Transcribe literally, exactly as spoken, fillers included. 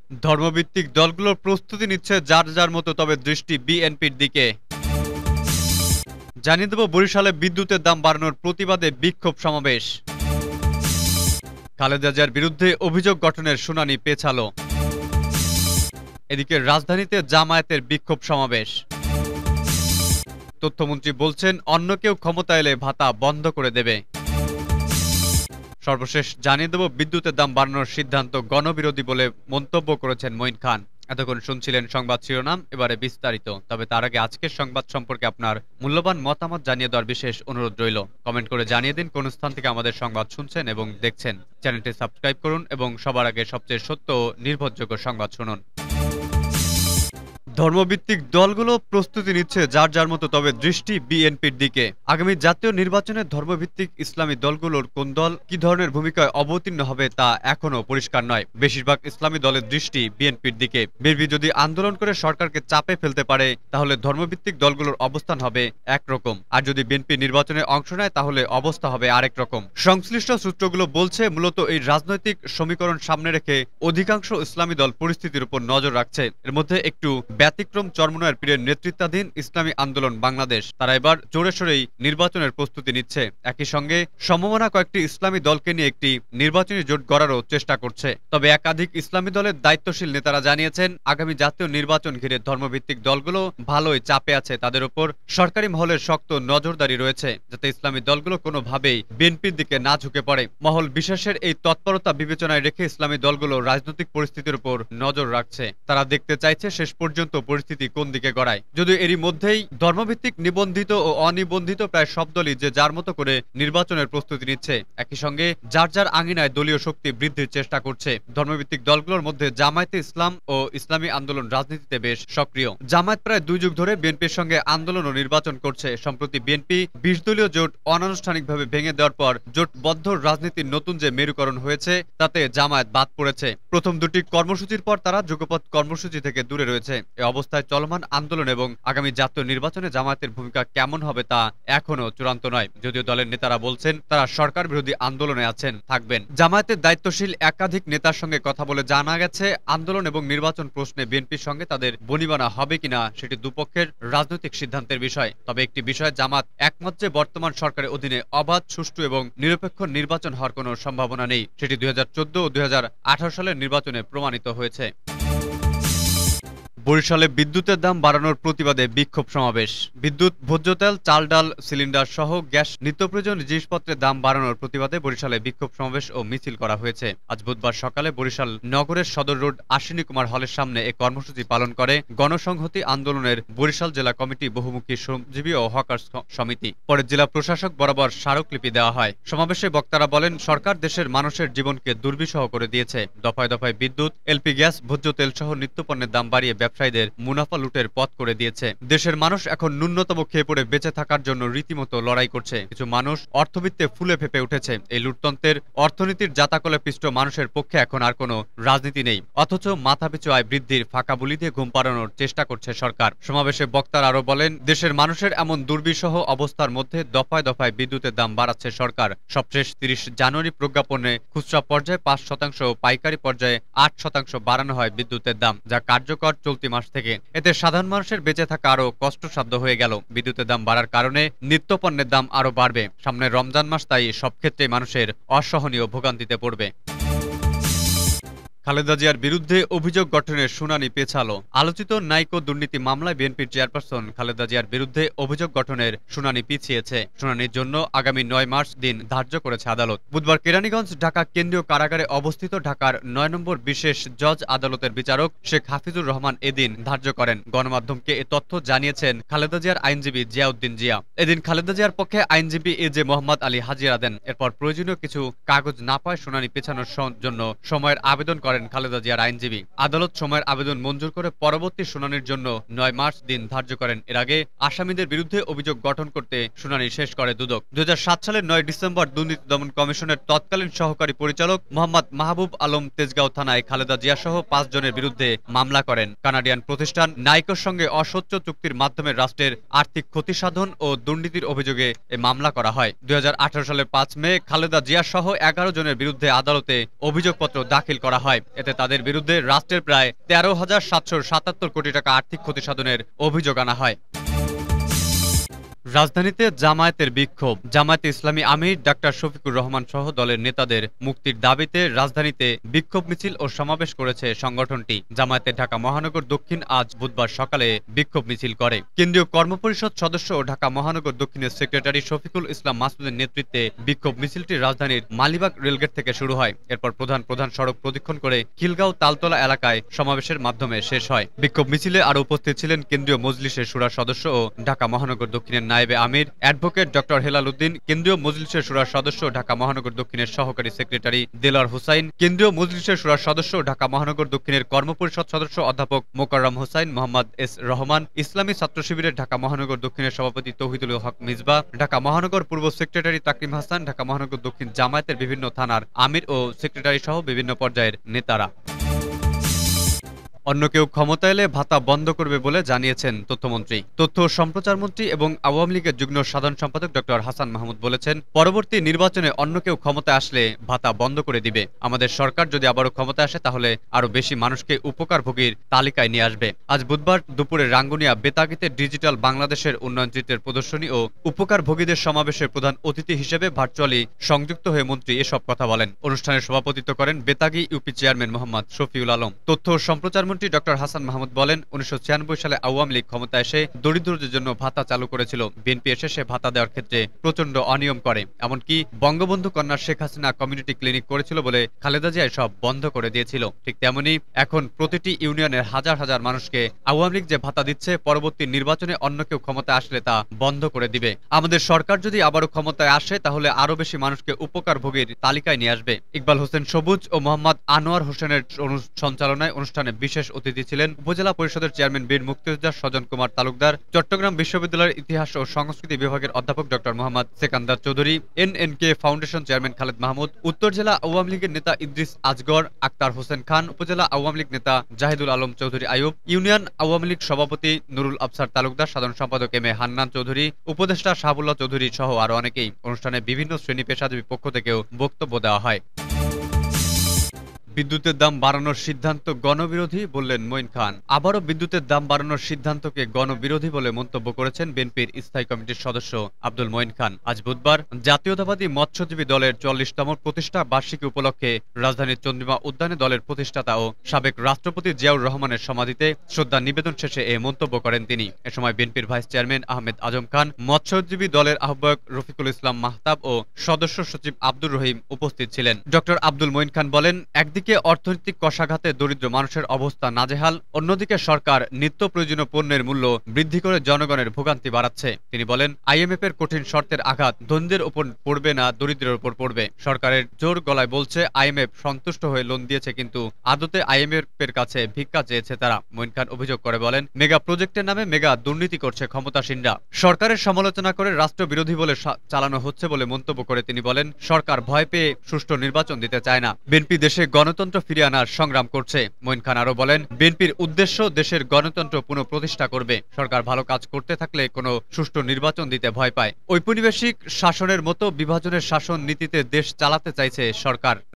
ধর্মভিত্তিক দলগুলোর প্রস্তুতি নিচ্ছে যার যার মতো, তবে দৃষ্টি বিএনপির দিকে। জানিয়ে দেব বরিশালে বিদ্যুতের দাম বাড়ানোর প্রতিবাদে বিক্ষোভ সমাবেশ। খালেদা জিয়ার বিরুদ্ধে অভিযোগ গঠনের শুনানি পেছালো। এদিকে রাজধানীতে জামায়াতের বিক্ষোভ সমাবেশ। তথ্যমন্ত্রী বলছেন অন্য কেউ ক্ষমতা এলে ভাতা বন্ধ করে দেবে। সর্বশেষ জানিয়ে দেব বিদ্যুতের দাম বাড়ানোর সিদ্ধান্ত গণবিরোধী বলে মন্তব্য করেছেন মঈন খান। এতক্ষণ শুনছিলেন সংবাদ শিরোনাম, এবারে বিস্তারিত। তবে তার আগে আজকের সংবাদ সম্পর্কে আপনার মূল্যবান মতামত জানিয়ে দেওয়ার বিশেষ অনুরোধ রইল। কমেন্ট করে জানিয়ে দিন কোন স্থান থেকে আমাদের সংবাদ শুনছেন এবং দেখছেন। চ্যানেলটি সাবস্ক্রাইব করুন এবং সবার আগে সবচেয়ে সত্য ও নির্ভরযোগ্য সংবাদ শুনুন। ধর্মভিত্তিক দলগুলো প্রস্তুতি নিচ্ছে যার যার মতো, তবে দৃষ্টি বিএনপির দিকে। আগামী জাতীয় নির্বাচনে ধর্মভিত্তিক ইসলামী দলগুলোর কোন দল কি ধরনের ভূমিকায় অবতীর্ণ হবে তা এখনো পরিষ্কার নয়। বেশিরভাগ ইসলামী দলের দৃষ্টি বিএনপির দিকে। বিএনপি যদি আন্দোলন করে সরকারকে চাপে ফেলতে পারে তাহলে ধর্মভিত্তিক দলগুলোর অবস্থান হবে একরকম, আর যদি বিএনপি নির্বাচনে অংশ নেয় তাহলে অবস্থা হবে আরেক রকম। সংশ্লিষ্ট সূত্রগুলো বলছে মূলত এই রাজনৈতিক সমীকরণ সামনে রেখে অধিকাংশ ইসলামী দল পরিস্থিতির উপর নজর রাখছে। এর মধ্যে একটু ব্যতিক্রম চরমনায়ের পীরের নেতৃত্বাধীন ইসলামী আন্দোলন বাংলাদেশ। তারা এবার জোরে সোরেই নির্বাচনের প্রস্তুতি নিচ্ছে। একই সঙ্গে সমমনা কয়েকটি ইসলামী দলকে নিয়ে একটি নির্বাচনী জোট গড়ারও চেষ্টা করছে। তবে একাধিক ইসলামী দলের দায়িত্বশীল নেতারা জানিয়েছেন আগামী জাতীয় নির্বাচন ঘিরে ধর্মভিত্তিক দলগুলো ভালোই চাপে আছে। তাদের উপর সরকারি মহলের শক্ত নজরদারি রয়েছে যাতে ইসলামী দলগুলো কোনোভাবেই বিএনপির দিকে না ঝুঁকে পড়ে। মহল বিশেষের এই তৎপরতা বিবেচনায় রেখে ইসলামী দলগুলো রাজনৈতিক পরিস্থিতির উপর নজর রাখছে। তারা দেখতে চাইছে শেষ পর্যন্ত পরিস্থিতি কোন দিকে গড়ায়। যদিও এরই মধ্যেই ধর্মভিত্তিক নিবন্ধিত ও অনিবন্ধিত প্রায় সব দলই যে যার মতো করে নির্বাচনের প্রস্তুতি নিচ্ছে। একই সঙ্গে যার যার আঙিনায় দলীয় শক্তি বৃদ্ধির চেষ্টা করছে। ধর্মভিত্তিক দলগুলোর মধ্যে জামায়াতে ইসলাম ও ইসলামী আন্দোলন রাজনীতিতে বেশ সক্রিয়। জামায়াত প্রায় দুই যুগ ধরে বিএনপির সঙ্গে আন্দোলন ও নির্বাচন করছে। সম্প্রতি বিএনপি বিশ দলীয় জোট অনানুষ্ঠানিকভাবে ভেঙে দেওয়ার পর জোটবদ্ধ রাজনীতির নতুন যে মেরুকরণ হয়েছে তাতে জামায়াত বাদ পড়েছে। প্রথম দুটি কর্মসূচির পর তারা যুগপৎ কর্মসূচি থেকে দূরে রয়েছে। এ অবস্থায় চলমান আন্দোলন এবং আগামী জাতীয় নির্বাচনে জামায়াতের ভূমিকা কেমন হবে তা এখনো চূড়ান্ত নয়। যদিও দলের নেতারা বলছেন তারা সরকার বিরোধী আন্দোলনে আছেন, থাকবেন। জামায়াতের দায়িত্বশীল একাধিক নেতার সঙ্গে কথা বলে জানা গেছে আন্দোলন এবং নির্বাচন প্রশ্নে বিএনপির সঙ্গে তাদের বনিবানা হবে কিনা সেটি দুপক্ষের রাজনৈতিক সিদ্ধান্তের বিষয়। তবে একটি বিষয় জামাত একমত যে বর্তমান সরকারের অধীনে অবাধ, সুষ্ঠু এবং নিরপেক্ষ নির্বাচন হওয়ার কোনো সম্ভাবনা নেই। সেটি দুই হাজার চোদ্দ ও দুই হাজার আঠারো সালের নির্বাচনে প্রমাণিত হয়েছে। বরিশালে বিদ্যুতের দাম বাড়ানোর প্রতিবাদে বিক্ষোভ সমাবেশ। বিদ্যুৎ, ভোজ্য তেল, চাল, ডাল, সিলিন্ডার সহ গ্যাস নিত্যপ্রয়োজনীয় জিনিসপত্রের দাম বাড়ানোর প্রতিবাদে বরিশালে বিক্ষোভ সমাবেশ ও মিছিল করা হয়েছে। আজ বুধবার সকালে বরিশাল নগরের সদর রোড আশ্বিনী কুমার হলের সামনে এ কর্মসূচি পালন করে গণসংহতি আন্দোলনের বরিশাল জেলা কমিটি, বহুমুখী শ্রমজীবী ও হকার্স সমিতি। পরে জেলা প্রশাসক বরাবর স্মারকলিপি দেওয়া হয়। সমাবেশে বক্তারা বলেন সরকার দেশের মানুষের জীবনকে দুর্বিষহ করে দিয়েছে। দফায় দফায় বিদ্যুৎ, এলপি গ্যাস, ভোজ্য তেল সহ নিত্যপণ্যের দাম বাড়িয়ে ব্যবসায়ীদের মুনাফা লুটের পথ করে দিয়েছে। দেশের মানুষ এখন ন্যূনতম খেয়ে পড়ে বেঁচে থাকার জন্য রীতিমতো লড়াই করছে। কিছু মানুষ অর্থবিত্তে ফুলে ফেপে উঠেছে। এই লুটতন্ত্রের অর্থনীতির জাতাকলে পিষ্ট মানুষের পক্ষে এখন আর কোনো রাজনীতি নেই, অথচ মাথাপিছু আয় বৃদ্ধির ফাঁকা বুলি দিয়ে ঘুম পাড়ানোর চেষ্টা করছে সরকার। সমাবেশে বক্তারা আরো বলেন দেশের মানুষের এমন দুর্বিষহ অবস্থার মধ্যে দফায় দফায় বিদ্যুতের দাম বাড়াচ্ছে সরকার। সবশেষ তিরিশ জানুয়ারি প্রজ্ঞাপনে খুচরা পর্যায়ে পাঁচ শতাংশ ও পাইকারি পর্যায়ে আট শতাংশ বাড়ানো হয় বিদ্যুতের দাম, যা কার্যকর চলতি মাস থেকে। এতে সাধারণ মানুষের বেঁচে থাকা আরো কষ্টসাধ্য হয়ে গেল। বিদ্যুতের দাম বাড়ার কারণে নিত্যপণ্যের দাম আরো বাড়বে। সামনে রমজান মাস, তাই সব ক্ষেত্রে মানুষের অসহনীয় ভোগান্তিতে পড়বে। খালেদা জিয়ার বিরুদ্ধে অভিযোগ গঠনের শুনানি পেছালো। আলোচিত নাইকো দুর্নীতি মামলায় বিএনপির চেয়ারপারসন খালেদা জিয়ার বিরুদ্ধে অভিযোগ গঠনের শুনানি পিছিয়েছে। শুনানির জন্য আগামী নয় মার্চ দিন ধার্য করেছে আদালত। বুধবার কেরানীগঞ্জ ঢাকা কেন্দ্রীয় কারাগারে অবস্থিত ঢাকার নয় নম্বর বিশেষ জজ আদালতের বিচারক শেখ হাফিজুর রহমান এদিন ধার্য করেন। গণমাধ্যমকে এ তথ্য জানিয়েছেন খালেদা জিয়ার আইনজীবী জিয়াউদ্দিন জিয়া। এদিন খালেদা জিয়ার পক্ষে আইনজীবী এ জে মোহাম্মদ আলী হাজিরা দেন। এরপর প্রয়োজনীয় কিছু কাগজ না পায় শুনানি পেছানোর জন্য সময়ের আবেদন করেন খালেদা জিয়ার আইনজীবী। আদালত সময়ের আবেদন মঞ্জুর করে পরবর্তী শুনানির জন্য নয় মার্চ দিন ধার্য করেন। এর আগে আসামিদের বিরুদ্ধে অভিযোগ গঠন করতে শুনানি শেষ করে দুদক। দুই হাজার সাত সালের নয় ডিসেম্বর দুর্নীতি দমন কমিশনের তৎকালীন সহকারী পরিচালক মোহাম্মদ মাহবুব আলম তেজগাঁও থানায় খালেদা জিয়া সহ পাঁচ জনের বিরুদ্ধে মামলা করেন। কানাডিয়ান প্রতিষ্ঠান নাইকোর সঙ্গে অস্বচ্ছ চুক্তির মাধ্যমে রাষ্ট্রের আর্থিক ক্ষতি সাধন ও দুর্নীতির অভিযোগে এ মামলা করা হয়। দুই হাজার আঠারো সালের পাঁচ মে খালেদা জিয়া সহ এগারো জনের বিরুদ্ধে আদালতে অভিযোগপত্র দাখিল করা হয়। এতে তাদের বিরুদ্ধে রাষ্ট্রের প্রায় তেরো হাজার সাতশো সাতাত্তর কোটি টাকা আর্থিক ক্ষতিসাধনের অভিযোগ আনা হয়। রাজধানীতে জামায়াতের বিক্ষোভ। জামায়াতে ইসলামী আমির ডাক্তার শফিকুর রহমান সহ দলের নেতাদের মুক্তির দাবিতে রাজধানীতে বিক্ষোভ মিছিল ও সমাবেশ করেছে সংগঠনটি। জামায়াতের ঢাকা মহানগর দক্ষিণ আজ বুধবার সকালে বিক্ষোভ মিছিল করে। কেন্দ্রীয় কর্মপরিষদ সদস্য ও ঢাকা মহানগর দক্ষিণের সেক্রেটারি শফিকুল ইসলাম মাসুদের নেতৃত্বে বিক্ষোভ মিছিলটি রাজধানীর মালিবাগ রেলগেট থেকে শুরু হয়। এরপর প্রধান প্রধান সড়ক প্রদক্ষিণ করে খিলগাঁও তালতলা এলাকায় সমাবেশের মাধ্যমে শেষ হয়। বিক্ষোভ মিছিলে আরও উপস্থিত ছিলেন কেন্দ্রীয় মজলিসের শুরা সদস্য ও ঢাকা মহানগর দক্ষিণের নায়েবে আমির অ্যাডভোকেট ডক্টর হেলাল উদ্দিন, কেন্দ্রীয় মজলিসের শুরার সদস্য ঢাকা মহানগর দক্ষিণের সহকারী সেক্রেটারি দেলার হুসাইন, কেন্দ্রীয় মজলিসের শুরার সদস্য ঢাকা মহানগর দক্ষিণের কর্মপরিষদ সদস্য অধ্যাপক মোকাররম হোসাইন, মোহাম্মদ এস রহমান, ইসলামী ছাত্র শিবিরের ঢাকা মহানগর দক্ষিণের সভাপতি তৌহিদুল হক মিজবা, ঢাকা মহানগর পূর্ব সেক্রেটারি তাকরিম হাসান, ঢাকা মহানগর দক্ষিণ জামায়াতের বিভিন্ন থানার আমির ও সেক্রেটারি সহ বিভিন্ন পর্যায়ের নেতারা। অন্য কেউ ক্ষমতা এলে ভাতা বন্ধ করবে বলে জানিয়েছেন তথ্যমন্ত্রী। তথ্য ও সম্প্রচার মন্ত্রী এবং আওয়ামী লীগের যুগ্ম সাধারণ সম্পাদক ডক্টর হাসান মাহমুদ বলেছেন, পরবর্তী নির্বাচনে অন্য কেউ ক্ষমতায় আসলে ভাতা বন্ধ করে দিবে। আমাদের সরকার যদি আবারও ক্ষমতায় আসে তাহলে আরো বেশি মানুষকে উপকারভোগীর তালিকায় নিয়ে আসবে। আজ বুধবার দুপুরে রাঙ্গুনিয়া বেতাগিতে ডিজিটাল বাংলাদেশের উন্নয়ন চিত্রের প্রদর্শনী ও উপকারভোগীদের সমাবেশের প্রধান অতিথি হিসেবে ভার্চুয়ালি সংযুক্ত হয়ে মন্ত্রী এসব কথা বলেন। অনুষ্ঠানে সভাপতিত্ব করেন বেতাগী ইউপি চেয়ারম্যান মোহাম্মদ শফিউল আলম। তথ্য ও সম্প্রচার ডক্টর হাসান মাহমুদ বলেন, উনিশশো ছিয়ানব্বই সালে আওয়ামী লীগ ক্ষমতা এসে দরিদ্রদের জন্য ভাতা চালু করেছিল। বিএনপি এসে সে ভাতা দেওয়ার ক্ষেত্রে প্রচন্ড অনিয়ম করে, এমনকি বঙ্গবন্ধু কন্যা শেখ হাসিনা কমিউনিটি ক্লিনিক করেছিল বলে খালেদা জিয়া সব বন্ধ করে দিয়েছিল। ঠিক তেমনি এখন প্রতিটি ইউনিয়নের হাজার হাজার মানুষকে আওয়ামী লীগ যে ভাতা দিচ্ছে, পরবর্তী নির্বাচনে অন্য কেউ ক্ষমতায় আসলে তা বন্ধ করে দিবে। আমাদের সরকার যদি আবারও ক্ষমতায় আসে তাহলে আরো বেশি মানুষকে উপকারভোগীর তালিকায় নিয়ে আসবে। ইকবাল হোসেন সবুজ ও মোহাম্মদ আনোয়ার হোসেনের সঞ্চালনায় অনুষ্ঠানে বিশেষ অতিথি ছিলেন উপজেলা পরিষদের চেয়ারম্যান বীর মুক্তিযোদ্ধা সজন কুমার তালুকদার, চট্টগ্রাম বিশ্ববিদ্যালয়ের ইতিহাস ও সংস্কৃতি বিভাগের অধ্যাপক doctor Mohammad Sekandar Chowdhury, N N K foundation chairman Khaled Mahmud, উত্তর জেলা আওয়ামী লীগের নেতা ইদ্রিস আজগর, আক্তার হোসেন খান, উপজেলা আওয়ামী লীগ নেতা জাহিদুল আলম চৌধুরী আয়ুব, ইউনিয়ন আওয়ামী লীগ সভাপতি নুরুল আফসার তালুকদার, সাধারণ সম্পাদক এম এ হান্নান চৌধুরী, উপদেষ্টা শাহাবুল্লাহ চৌধুরী সহ আরো অনেকেই। অনুষ্ঠানে বিভিন্ন শ্রেণী পেশাজীবী পক্ষ থেকেও বক্তব্য দেওয়া হয়। বিদ্যুতের দাম বাড়ানোর সিদ্ধান্ত গণবিরোধী বললেন মঈন খান। আবারও বিদ্যুতের দাম বাড়ানোর সিদ্ধান্তকে গণবিরোধী বলে মন্তব্য করেছেন বিএনপির স্থায়ী কমিটির সদস্য আব্দুল মঈন খান। আজ বুধবার জাতীয়তাবাদী মৎস্যজীবী দলের চল্লিশতম প্রতিষ্ঠা বার্ষিকী উপলক্ষে রাজধানীর চন্দ্রিমা উদ্যানে দলের প্রতিষ্ঠাতা ও সাবেক রাষ্ট্রপতি জিয়াউর রহমানের সমাধিতে শ্রদ্ধা নিবেদন শেষে এ মন্তব্য করেন তিনি। এ সময় বিএনপির ভাইস চেয়ারম্যান আহমেদ আজম খান, মৎস্যজীবী দলের আহ্বায়ক রফিকুল ইসলাম মাহতাব ও সদস্য সচিব আব্দুর রহিম উপস্থিত ছিলেন। ডক্টর আব্দুল মঈন খান বলেন, একদিকে অর্থনৈতিক কষাঘাতে দরিদ্র মানুষের অবস্থা নাজেহাল, অন্যদিকে সরকার নিত্য প্রয়োজনীয় পণ্যের মূল্য বৃদ্ধি করে জনগণের ভোগান্তি বাড়াচ্ছে। তিনি বলেন, আইএমএফ এর কঠিন শর্তের আঘাত ধনীদের উপর পড়বে না, দরিদ্রের উপর পড়বে। সরকারের জোর গলায় বলছে আইএমএফ সন্তুষ্ট হয়ে লোন দিয়েছে, কিন্তু আদতে আইএমএফ এর কাছে ভিক্ষা চেয়েছে তারা। মঈন খান অভিযোগ করে বলেন, মেগা প্রজেক্টের নামে মেগা দুর্নীতি করছে ক্ষমতাসীনরা। সরকারের সমালোচনা করে রাষ্ট্রবিরোধী বলে চালানো হচ্ছে বলে মন্তব্য করে তিনি বলেন, সরকার ভয় পেয়ে সুষ্ঠু নির্বাচন দিতে চায় না। বিএনপি দেশে গণতন্ত্র ফিরিয়ে আনার সংগ্রাম করছে। মঈন খান আরো বলেন, বিএনপির উদ্দেশ্য দেশের গণতন্ত্র পুনঃপ্রতিষ্ঠা করবে। সরকার ভালো কাজ করতে থাকলে কোনো সুষ্ঠু নির্বাচন দিতে ভয় পায়। ঔপনিবেশিক শাসনের মতো বিভাজনের শাসন নীতিতে দেশ চালাতে চাইছে সরকার।